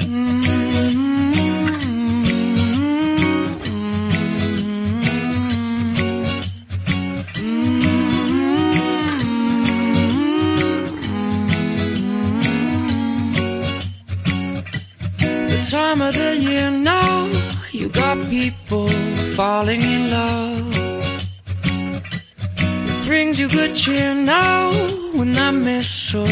Time of the year now, you got people falling in love. It brings you good cheer now when that mistletoe